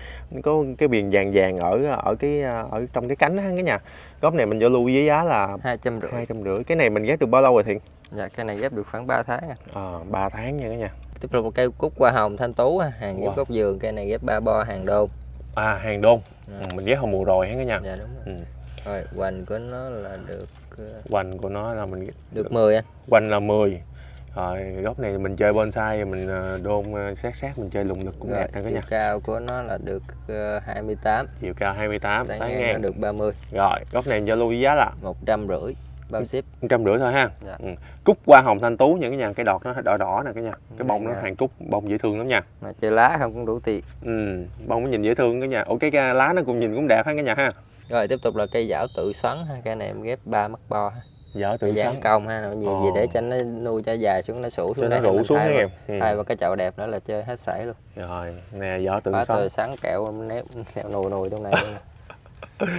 viền vàng vàng ở trong cái cánh cả nhà. Gốc này mình giao lưu với giá là 250. Cái này mình ghép được bao lâu rồi Thiện? Dạ cái này ghép được khoảng 3 tháng. 3 tháng nha cả nhà. Tiếp tục một cây cúc hoa hồng thanh tú hàng ghép gốc vườn, cây này ghép 3 bo hàng đôn. Hàng đôn. Mình ghép hồi mùa rồi cả nhà. Dạ đúng rồi. Rồi hoành của nó là được hoành của nó là mình được 10 anh. Hoành là 10. Rồi gốc này mình chơi bonsai mình đôn sát mình chơi lùng lực cũng đẹp nè cả nhà. Chiều cao của nó là được 28. Chiều cao 28, tán ngang nó được 30. Rồi gốc này giao lưu với giá là 150 bao ship. 150 thôi ha. Dạ. Cúc hoa hồng thanh tú những cái nhà, cái đọt nó đỏ đỏ nè cả nhà. Cái bông nó hàng cúc, bông dễ thương lắm nha. Mà chơi lá không cũng đủ tiền. Bông nó nhìn dễ thương cả nhà. Cái lá nó cũng nhìn cũng đẹp ha cả nhà ha. Rồi tiếp tục là cây giảo tự xoắn ha, cây này em ghép 3 mắt bo ha. Giảo tự xoắn công ha, nó nhiều gì để cho nó nuôi cho dài xuống, nó sủ xuống đấy, nó rủ xuống em. Thay vào cái chậu đẹp nữa là chơi hết sảy luôn. Rồi nè, giảo tự xoắn. Tự xoắn kẹo nếp nồi trong này luôn.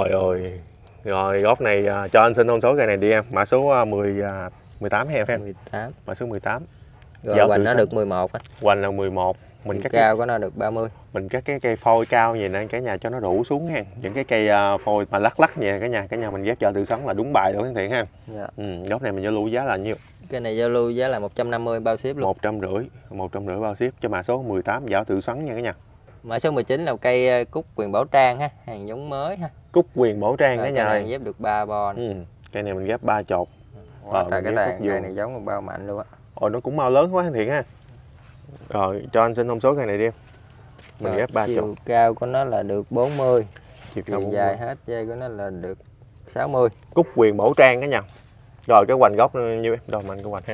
Rồi gốc này cho anh xin thông số cây này đi em. Mã số 18 hay em? 18. Mã số 18. Rồi hoành nó được 11 á. Hoành là 11. Mình cắt cao của nó được 30. Mình cắt cái cây phôi cao vậy nè cả nhà cho nó rủ xuống ha. Những cái cây phôi mà lắc vậy cả nhà mình ghép cho tự xoắn là đúng bài luôn Thiện ha. Dạ. Gốc này mình giao lưu giá là nhiêu? Cái này giao lưu giá là 150 bao ship luôn. 150 bao ship cho mã số 18 giảo tự xoắn nha cả nhà. Mã số 19 là cây cúc Quyền Bảo Trang ha, hàng giống mới ha. Cúc Quyền Bảo Trang cả nhà. Cây này ghép được 3 bo. Cây này mình ghép 3 chột. Cái tàn cây này giống một bao mạnh luôn á. Nó cũng mau lớn quá Thiện ha. Rồi cho anh xin thông số cây này đi em. Mình ghép 3 chột. Chiều cao của nó là được 40. Chiều dài hết dây của nó là được 60. Cúc Quyền Bảo Trang cả nhà. Rồi cái hoành gốc nhiêu em? Rồi mình cái hoành ha.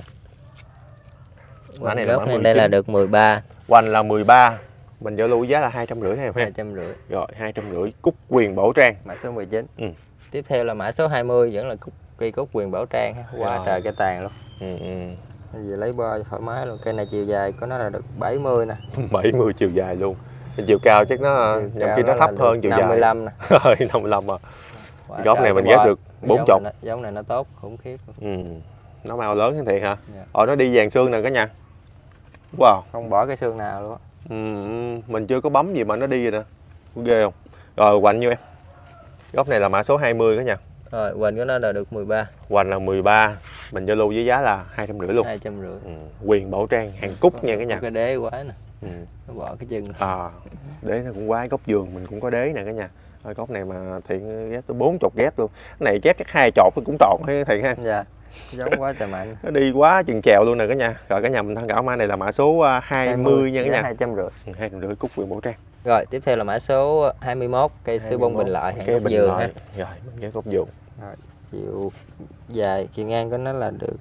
Hoành này gốc này đây là được 13. Hoành là 13. Mình giao lưu giá là 250 em ha. 250. Rồi 250 Cúc Quyền Bảo Trang. Mã số 19. Tiếp theo là mã số 20 vẫn là cây cúc Quyền Bảo Trang ha. Quá trời cái tàn luôn. Giờ lấy bo thoải mái luôn. Cây này chiều dài của nó là được 70 nè. 70 chiều dài luôn. Chiều cao chắc nó nhầm khi nó thấp hơn chiều dài. 55 nè. Rồi 55 mà. Gốc này mình ghép được 4 chục. Giống này nó tốt khủng khiếp luôn. Nó mau lớn hơn Thiện hả? Nó đi dàn xương nè cả nhà. Wow. Không bỏ cái xương nào luôn. Mình chưa có bấm gì mà nó đi rồi nè. Ghê không? Rồi hoành nhiêu em? Gốc này là mã số 20 cả nhà. Rồi hoành của nó là được 13. Hoành là 13. Mình giao lưu với giá là 250 luôn. 250. Quyền Bảo Trang hàng cúc nha cả nhà. Cái đế quá nè. Nó bỏ cái chân. Đế nó cũng quái, gốc vườn mình cũng có đế nè cả nhà. Gốc này mà Thiện ghép tới 40 ghép luôn. Cái này ghép chắc 2 chột cũng tròn hay Thiện ha. Dạ. Giống quá trời mạnh. Nó đi quá chừng chèo luôn nè cả nhà. Rồi cả nhà mình tham khảo mã này là mã số 20 nha cả nhà. 250. 250 cúc Quyền Bảo Trang. Rồi tiếp theo là mã số 21 cây sư bông bình lợi hàng gốc vườn ha. Rồi mình ghép gốc vườn. Rồi chiều dài chiều ngang của nó là được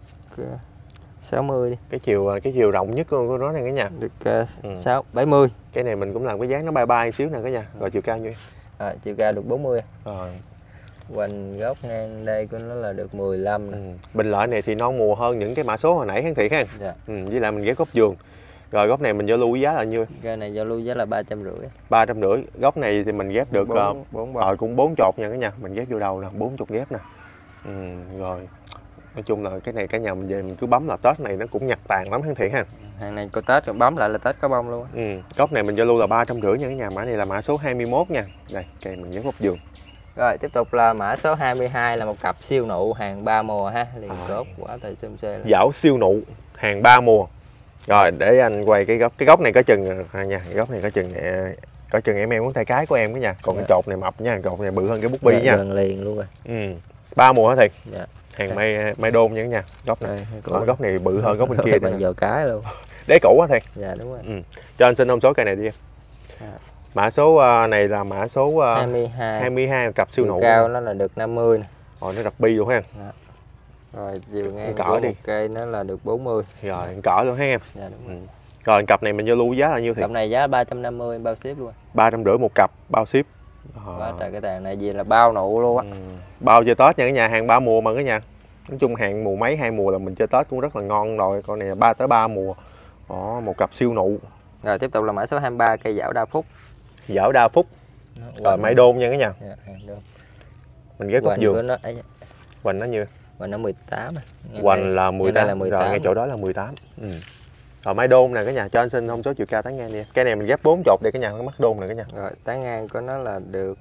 60 đi. Cái chiều rộng nhất của nó này cả nhà. Được 70. Cái này mình cũng làm cái dáng nó bay bay xíu nè cả nhà. Rồi chiều cao nhiêu? Rồi chiều cao được 40. Rồi. Hoành gốc ngang đây của nó là được 15 nè. Bình lợi này thì non mùa hơn những cái mã số hồi nãy hắn Thiện ha. Dạ. Với lại mình ghép gốc vườn. Rồi gốc này mình giao lưu với giá là nhiêu? Cái này giao lưu giá là 350. 350. Gốc này thì mình ghép được 4 cũng 4 chột nha cả nhà. Mình ghép vô đầu nè, 40 ghép nè. Rồi. Nói chung là cái này cả nhà mình về mình cứ bấm là Tết này nó cũng nhặt tàn lắm Hán Thiện ha. Hàng này có Tết rồi bấm lại là Tết có bông luôn. Gốc này mình giao lưu là 350 nha cả nhà. Mã này là mã số 21 nha. Đây, cây mình ghép gốc vườn. Rồi tiếp tục là mã số 22 là một cặp siêu nụ hàng 3 mùa ha, liền cốt quá trời xum xê. Dảo siêu nụ hàng 3 mùa. Rồi để anh quay cái gốc này có chừng nha, gốc này có chừng em ngón tay cái của em đó nha. Còn cái chột này mập nha, chột này bự hơn cái bút bi nha. Gần liền luôn rồi. 3 mùa hả Thiện? Dạ. Hàng mai đôn nha. Gốc này. Gốc này bự hơn gốc bên kia này. Giờ cái luôn. Đế cũ hả Thiện? Dạ đúng rồi. Cho anh xin thông số cây này đi em. Mã số này là mã số 22 cặp siêu nụ. Cao nó là được 50 nè. Rồi nó đặc bi luôn ha. Dạ. Rồi chiều ngang cỡ đi. Một cây nó là được 40. Rồi cỡ luôn ha em. Dạ đúng rồi. Rồi cặp này mình giao lưu giá là nhiêu Thiện? Cặp này giá 350 bao ship luôn. 350 một cặp bao ship. Quá trời cái tàn này gì là bao nụ luôn á. Bao chơi Tết nha cả nhà, hàng 3 mùa mà cả nhà. Nói chung hàng mùa mấy 2 mùa là mình chơi Tết cũng rất là ngon rồi. Con này 3 tới 3 mùa. Đó, một cặp siêu nụ. Rồi tiếp tục là mã số 23 cây dảo đa phúc. Dảo đa phúc. Rồi mai đôn nha cả nhà. Dạ, mình ghép gốc vườn. Hoành nó nhiêu? Hoành nó 18. Hoành là 18. Rồi ngay chỗ đó là 18. Rồi mai đôn nè cả nhà, cho anh xin thông số chiều cao tán ngang đi. Cái này mình ghép 4 chột để cả nhà mắt đôn nè cả nhà. Rồi tán ngang của nó là được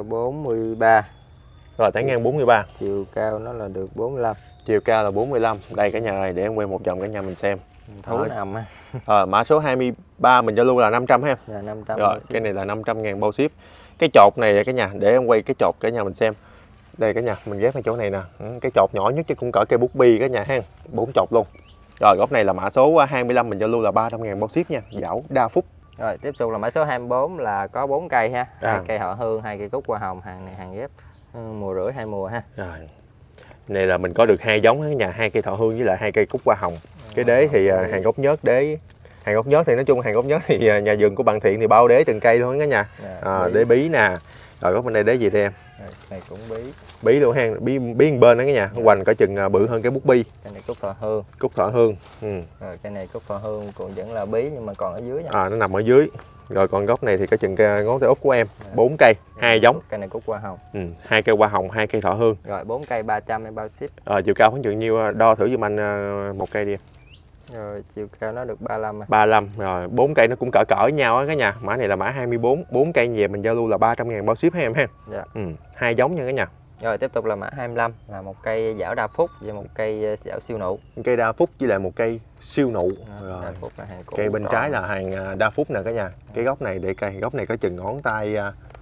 43. Rồi tán ngang 43. Chiều cao nó là được 45. Chiều cao là 45. Đây cả nhà ơi, để em quay một vòng cả nhà mình xem. Thú nằm ha. Mã số 23 mình giao lưu là 500 ha. Là 500. Rồi cái này là 500.000 bao ship. Cái chột này cả nhà, để em quay cái chột cả nhà mình xem. Đây cả nhà, mình ghép ở chỗ này nè. Cái chột nhỏ nhất chứ cũng cỡ cây bút bi cả nhà ha. 4 chột luôn. Rồi góc này là mã số 25 mình giao lưu là 300.000 bao ship nha. Dảo đa phúc. Rồi tiếp tục là mã số 24 là có 4 cây ha. 2 cây họ hương, 2 cây cúc hoa hồng, hàng này hàng ghép mùa rưỡi 2 mùa ha. Rồi. Này là mình có được 2 giống cả nhà, 2 cây thọ hương với lại 2 cây cúc hoa hồng. Cái đế thì hàng gốc nhớt đế. Hàng gốc nhớt thì nói chung hàng gốc nhớt thì nhà vườn của bạn Thiện thì bao đế từng cây thôi cả nhà. Đế bí nè. Rồi góc bên đây đế gì đây em? Này cũng bí. Bí luôn ha, bí bên đó cả nhà. Hoành cỡ chừng bự hơn cái bút bi. Cái này cúc thọ hương. Cúc thọ hương. Rồi cái này cúc thọ hương cũng vẫn là bí nhưng mà còn ở dưới nha. Nó nằm ở dưới. Rồi còn gốc này thì có chừng ngón tay út của em, 4 cây, 2 giống. Cây này cúc hoa hồng. 2 cây hoa hồng, 2 cây thọ hương. Rồi 4 cây 300 em bao ship. Chiều cao khoảng chừng nhiêu, đo thử giùm anh một cây đi em. Rồi chiều cao nó được 35. 35 rồi 4 cây nó cũng cỡ nhau á cả nhà. Mã này là mã 24, 4 cây về mình giao lưu là 300.000 bao ship ha em ha. Dạ. 2 giống nha cả nhà. Rồi tiếp tục là mã 25 là một cây dảo đa phúc và một cây dảo siêu nụ. Cây đa phúc với lại một cây siêu nụ. Rồi. Đa phúc là hàng cũ. Cây bên trái là hàng đa phúc nè cả nhà. Cái gốc này để cây gốc này có chừng ngón tay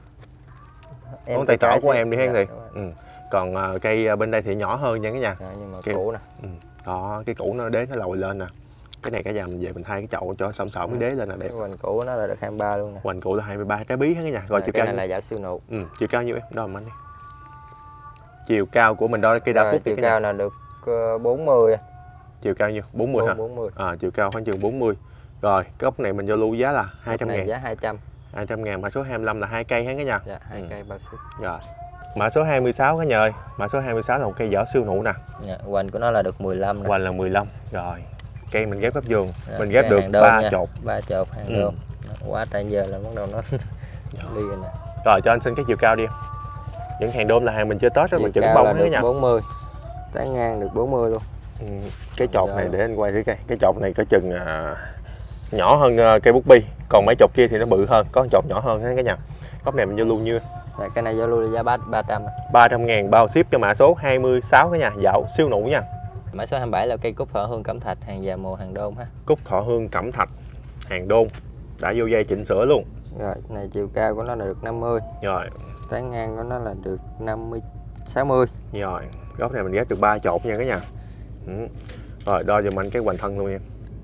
trỏ của em đi hen gì. Còn cây bên đây thì nhỏ hơn nha cả nhà. Nhưng mà cũ nè. Đó, cái cũ nó đế nó lồi lên nè. Cái này cả nhà mình về mình thay cái chậu cho sẫm cái đế lên là đẹp. Hoành cũ nó là được 23 luôn nè. Hoành cũ là 23 trái bí hết cả nhà. Rồi chiều cao này là dảo siêu nụ. Chiều cao nhiêu em? Đo mình đi. Chiều cao của mình đo cây đa phúc chiều cao là được 40. Chiều cao nhiêu? 40 hả? 40. Chiều cao khoảng chừng 40. Rồi, cái gốc này mình giao lưu giá là 200.000. Giá 200. 200.000, mã số 25 là 2 cây hết cả nhà. Dạ, 2 cây bao ship. Rồi. Mã số 26 cả nhà ơi. Mã số 26 là một cây dảo siêu nụ nè. Dạ, hoành của nó là được 15 nè. Hoành là 15. Rồi. Cây mình ghép gấp vườn. Mình ghép được 3 chột. 3 chột hàng đôn. Quá tay giờ là bắt đầu nó đi rồi nè. Rồi cho anh xin cái chiều cao đi em. Những hàng đôm là hàng mình chơi Tết đó, mình chữ bông đó nha. 40. Tán ngang được 40 luôn. Cái chột này để anh quay thử cây. Cái chột này có chừng nhỏ hơn cây bút bi. Còn mấy chột kia thì nó bự hơn, có chột nhỏ hơn hết cả nhà. Góc này mình giao lưu nhiêu? Cái này giao lưu là giá 300. 300.000 bao ship cho mã số 26 cả nhà, dạo siêu nụ nha. Mã số 27 là cây cúc thọ hương cẩm thạch, hàng già mùa hàng đôn ha. Cúc thọ hương cẩm thạch, hàng đôn. Đã vô dây chỉnh sửa luôn. Rồi, này chiều cao của nó là được 50. Rồi. Tán ngang của nó là được 60. Rồi, góc này mình ghép được 3 chột nha cả nhà. Rồi, đo giùm anh cái hoành thân luôn em.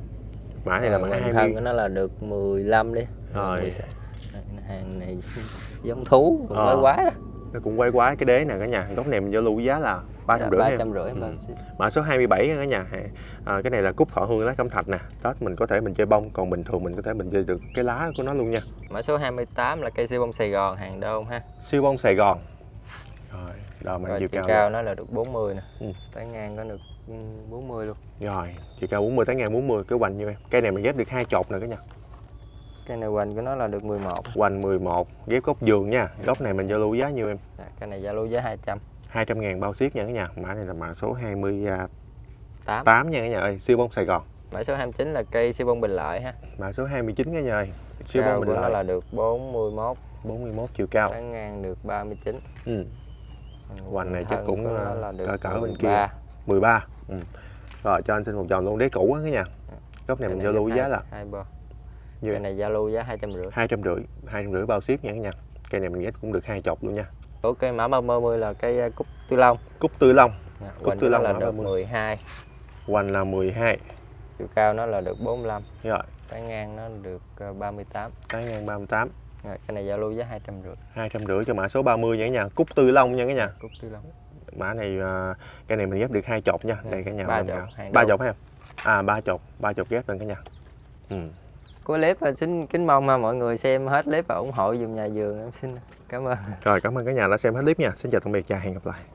Mã này là mã 20. Thân của nó là được 15 đi. Rồi. Hàng này giống thú, quái quái đó. Nó cũng quái quái cái đế nè cả nhà. Góc này mình giao lưu giá là 350. Mã số 27 cả nhà. Cái này là cúc thọ hương lá cẩm thạch nè. Tết mình có thể mình chơi bông, còn bình thường mình có thể mình chơi được cái lá của nó luôn nha. Mã số 28 là cây siêu bông Sài Gòn, hàng đôn ha. Siêu bông Sài Gòn. Rồi, đo mình chiều cao nó là được 40 nè. Tán ngang có được 40 luôn. Rồi, chiều cao 40, tán ngang 40, cái hoành như em. Cây này mình ghép được 2 chột nè cả nhà. Cây này hoành của nó là được 11. Hoành 11, ghép gốc vườn nha. Gốc này mình giao lưu giá nhiêu em? Cái này giao lưu giá 200. 200.000 bao ship nha cả nhà. Mã này là mã số 28 nha cả nhà ơi, siêu bông Sài Gòn. Mã số 29 là cây siêu bông Bình Lợi ha. Mã số 29 cả nhà ơi, siêu bông Bình Lợi. Nó là được 41 chiều cao. tán ngang được 39. Hoành này chắc cũng là cỡ bên kia 13. Rồi cho anh xin một tròn luôn đế cũ á cả nhà. Góc này mình giao lưu giá là 2 bo. Cây này giao lưu giá 250. 250 bao ship nha cả nhà. Cây này mình ghép cũng được 2 chục luôn nha. Cây mã 30 là cây Cúc Tư Long. Cúc Tư Long. Cúc Tư Long là được 12. Hoành là 12. Chiều cao nó là được 45. Rồi. Tán ngang nó được 38. Tán ngang 38. Rồi, cái này giao lưu giá 250. 250 cho mã số 30 nha cả nhà. Cúc Tư Long nha cả nhà. Cúc Tư Long. Mã này cái này mình ghép được 2 chục nha. Đây cả nhà. 3 chục ha. 3 chục ghép lên cả nhà. Cuối clip xin kính mong mọi người xem hết clip và ủng hộ dùm nhà vườn. Em xin cảm ơn. Rồi cảm ơn cả nhà đã xem hết clip nha. Xin chào tạm biệt và hẹn gặp lại.